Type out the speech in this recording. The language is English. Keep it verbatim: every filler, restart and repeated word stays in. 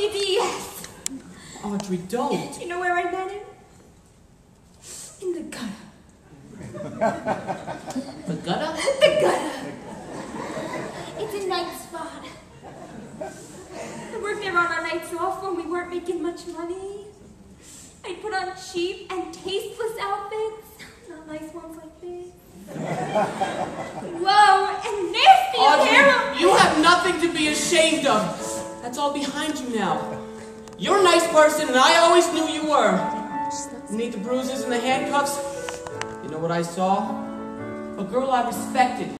E D S. Audrey, don't. You know where I met him? In the gutter. The gutter? The gutter. It's a night spot. I worked there on our nights off when we weren't making much money. I put on cheap and tasteless outfits, not nice ones like this. Whoa, and nasty apparel. Audrey, you have nothing to be ashamed of. That's all behind you now. You're a nice person, and I always knew you were. You need the bruises and the handcuffs? You know what I saw? A girl I respected.